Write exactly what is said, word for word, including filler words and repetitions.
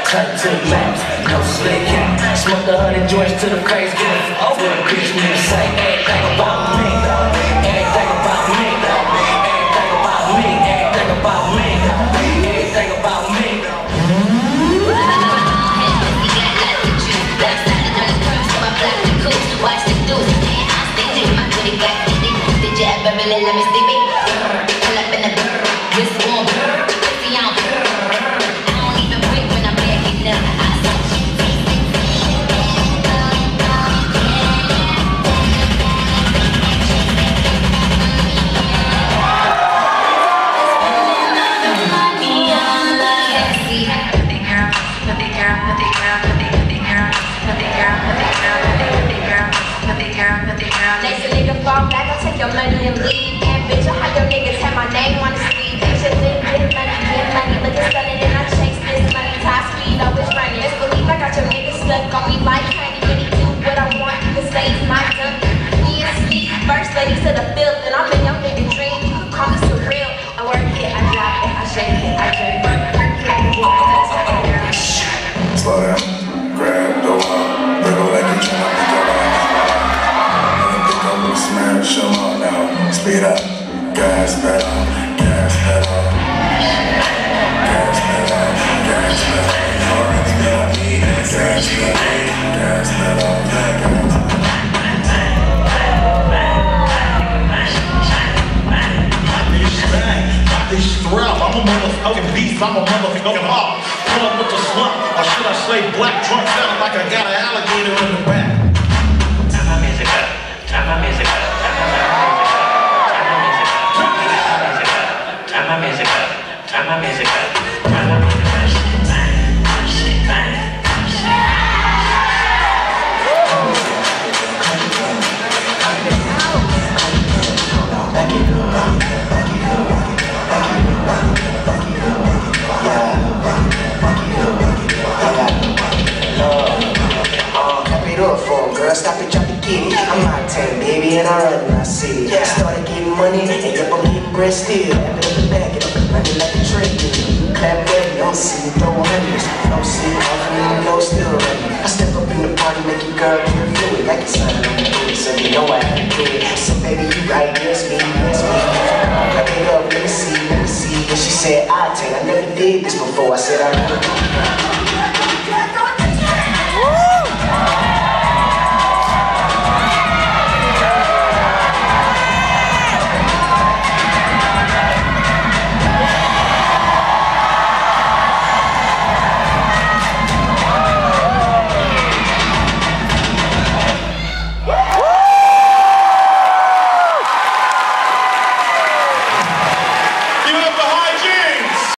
cut to the max, no slick out. Smoke the hundred joints to the face, get it over the bitch me to say everything about me, everything about me, everything about me, everything about me, everything about me. Watch the dude, I stay to my booty got dizzy. Did you ever really let me see me? Pull up in the brr, wrist warm, brr, pussy on brr. I don't even break when I'm backing up. I said shit, taste it, feel it, money on love. Sexy, pretty girl, pretty girl, pretty girl, pretty girl, pretty girl, pretty girl, pretty girl. Next a nigga fall back, I'll take your money and leave. And bitch, I have your niggas have my name on the sleeve. They just live, get money, get money, but it's stunning and I chase this money. Top speed, always running. Just believe I got your niggas stuck on me like honey. When he do what I want, you can say it's my done. Me and Sneak, first ladies to the field, and I'm in your nigga dream. You can call me surreal. I work it, I drop it, I shake it, I jerk it. Work it, I get it, that's what I do. Slow down, grab, go up, little like you trying to go up. Smash them up now, speed up, gas pedal, gas pedal, gas pedal, gas pedal, gas pedal, gas pedal, Pop this strap, I'm a motherfucking beast, I'm a motherfucking hawk. Pull up with the slump, or should I say black drunk, sounding like I got an alligator in the back. Turn my music up. Turn my music up, turn my music up, turn my music up, turn my music up, shit bang, shit bang, back it up, back it up, back it up, back it up, yeah, back it up, uh, clap it up for 'em, girl, stop it, drop it, get it. I'm not ten, baby, and I run my city. Yeah. Started getting money, and yep, I'm getting bread still. Have it up and back it up and running like a treadmill. Clap that, don't see me throw hundreds. Don't see me off and even go still running. I step up in the party, make you girl get fluid like it's something on the booty, so you know I can do it. So baby, you right, yes me, yes me. Clap it up, let me see, let me see. And she said, I take, I never did this before. I said, I